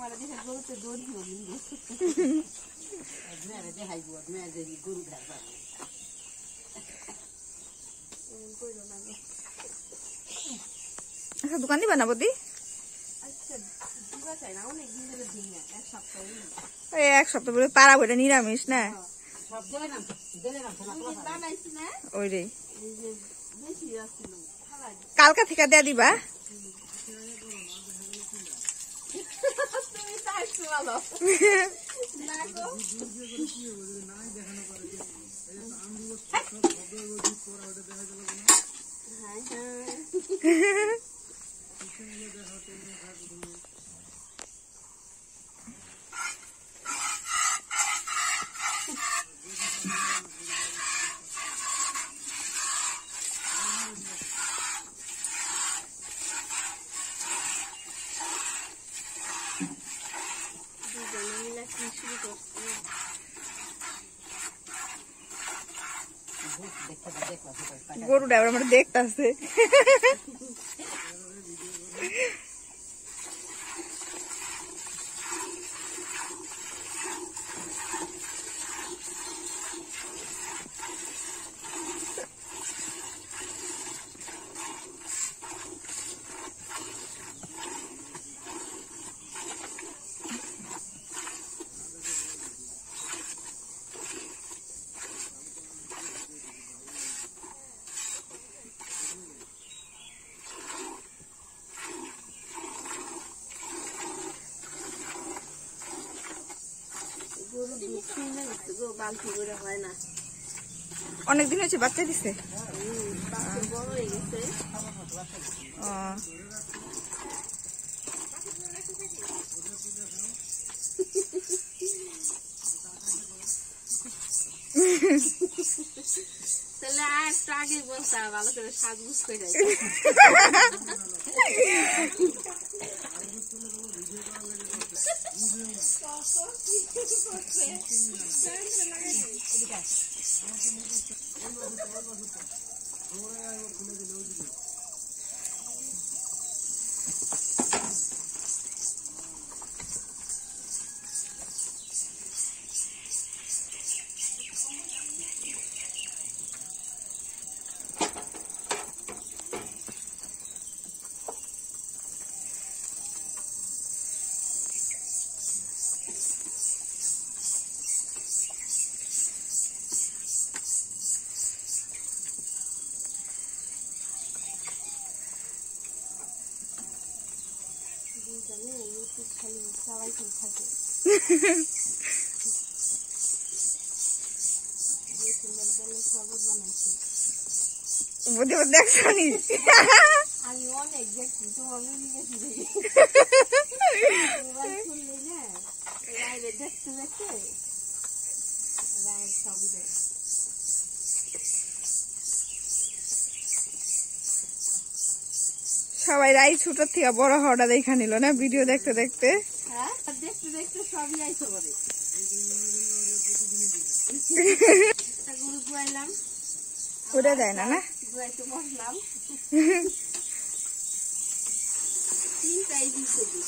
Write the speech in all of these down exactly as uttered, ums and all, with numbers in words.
আমার দেখে গরুতে দড়ি হল মেরে দেখাই গো মেরে দেখি গরু খাবা এমন কইলো না গো আচ্ছা দোকান দিবা না বদি আচ্ছা দিবা চাই না অনেক দিন ধরে দিন না এক সপ্তাহ এই এক সপ্তাহ পরে পাড়া বইটা নিরামিষ না সব দেবে না দেবে না না নাইছি না ওই রে এই যে বেশি আসছিল কালকা থেকে দেয়া দিবা তুমি তাইছো ভালো না গো হাই হাই গরুটা আমার দেখতেছে অনেকদিন হয়েছে বাচ্চা দিছে বড় হয়ে গেছে তাহলে আর আগে বলতা ভালো করে সাজগুজ করে দেখছো নি আমি অনেক দেখছি তোমার দেখতে দেখতে সবই দেখ সবাই রাই ছোট থেকে বড় হওয়াটা দেখা নিল না ভিডিও দেখতে দেখতে হ্যাঁ দেখতে দেখতে সবই আইসো করে গরু গুয়াইলাম ওটা দেয় না না গুয়াইতে বসলাম তিনটাই দিতে দিই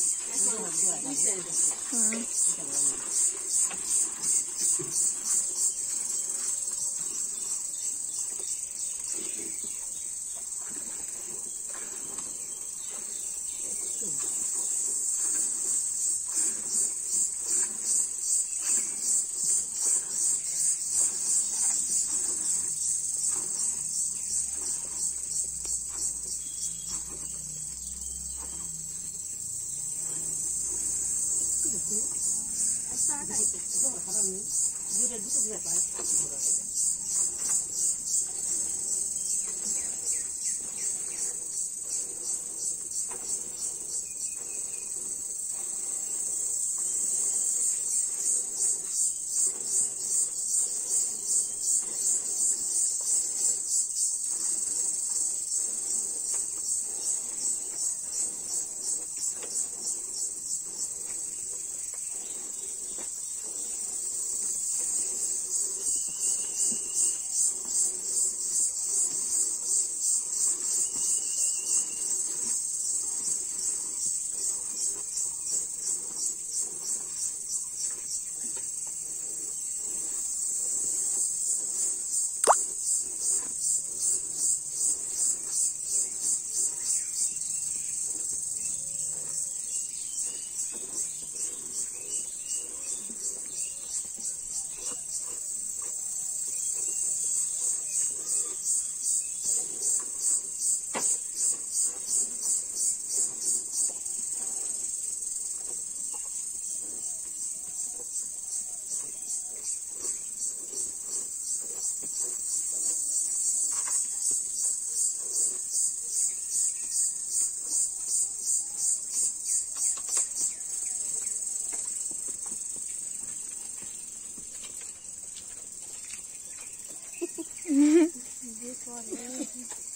করে